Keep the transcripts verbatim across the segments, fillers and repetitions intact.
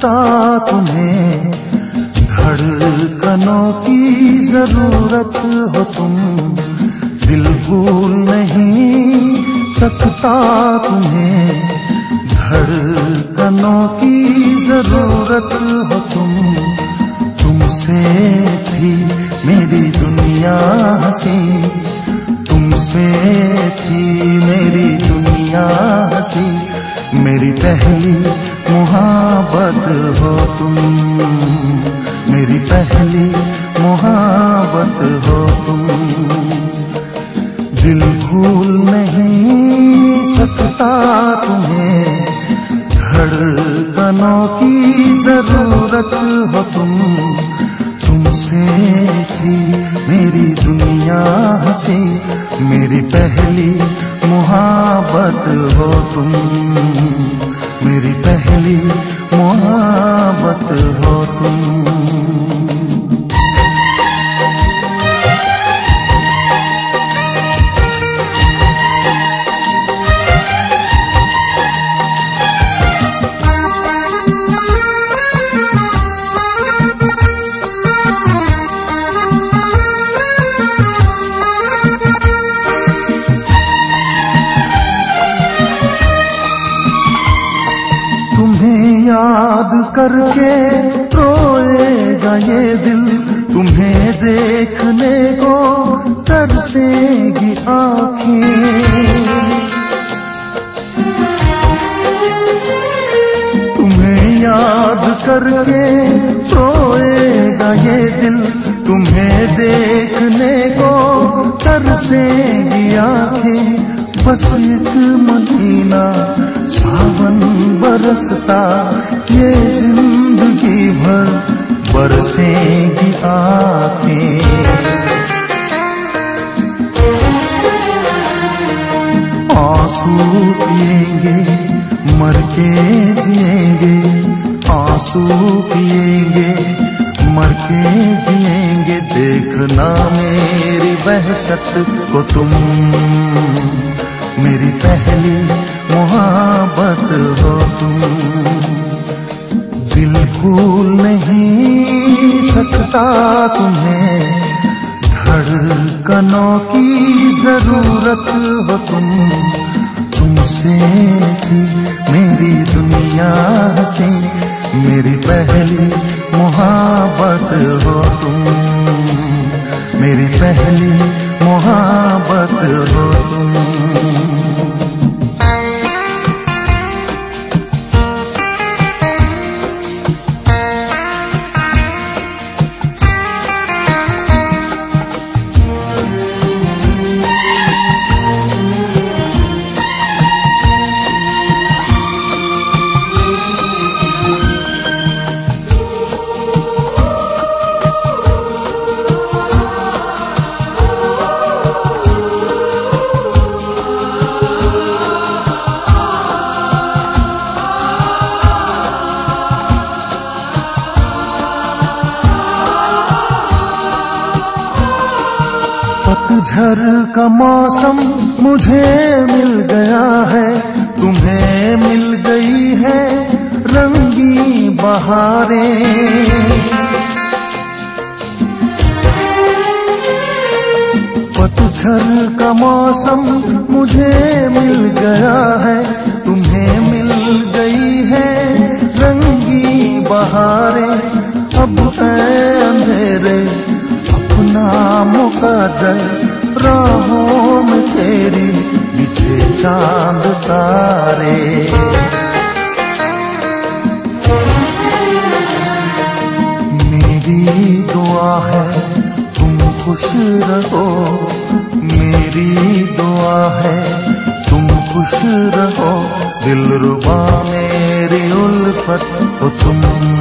सकता तुम्हें, धड़कनों की जरूरत हो तुम, दिल भूल नहीं सकता तुम्हें, धड़कनों की जरूरत हो तुम। तुमसे थी मेरी दुनिया हंसी, तुमसे थी मेरी दुनिया हंसी, मेरी पहली मोहब्बत हो तुम, मेरी पहली मोहब्बत हो तुम। दिल भूल नहीं सकता तुम्हें, धड़कनों की जरूरत हो तुम। तुमसे थी मेरी दुनिया हंसी, मेरी पहली मोहब्बत हो तुम, मेरी पहली मोहब्बत हो तुम। याद करके रोएगा ये दिल, तुम्हें देखने को तरसेगी आँखें, तुम्हें याद करके रोएगा ये दिल, तुम्हें देखने को तरसेगी आँखें। बस एक महीना सावन बरसता, ये जिंदगी भर बरसेगी आँखें। आंसू पिएंगे मर के जिएंगे, आंसू पिएंगे मर के जिएंगे, देखना मेरी वहशत को तुम, मेरी पहली मोहब्बत हो तुम। दिल भूल नहीं सकता तुम्हें, धड़कनों की जरूरत हो तुम। तुमसे थी मेरी दुनिया हंसी, मेरी पहली मोहब्बत हो तुम, मेरी पहली मोहब्बत हो तुम। पतझड़ का मौसम मुझे मिल गया है, तुम्हें मिल गई है रंगी बहारें। पतझड़ का मौसम मुझे मिल गया है, तुम्हें मिल गई है रंगी बहारें। अब ऐ अंधेरे अपना मुकद्दर, राहों में तेरी बिछे चांद तारे। मेरी दुआ है तुम खुश रहो, मेरी दुआ है तुम खुश रहो, दिलरुबा मेरी उल्फत हो तुम,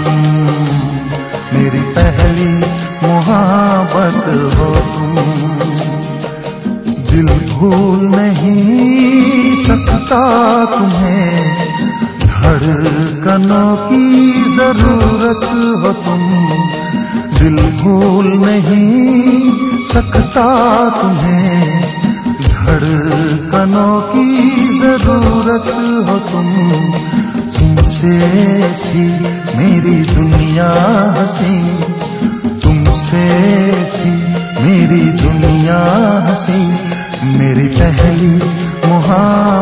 मेरी पहली मोहब्बत हो तुम। दिल भूल नहीं सकता तुम्हें, धड़कनों की जरूरत हो तुम। दिल भूल नहीं सकता तुम्हें, धड़कनों की जरूरत हो तुम। तुम तुमसे थी मेरी दुनिया हंसी, तुमसे थी मेरी दुनिया हंसी, मेरी पहली मोहब्बत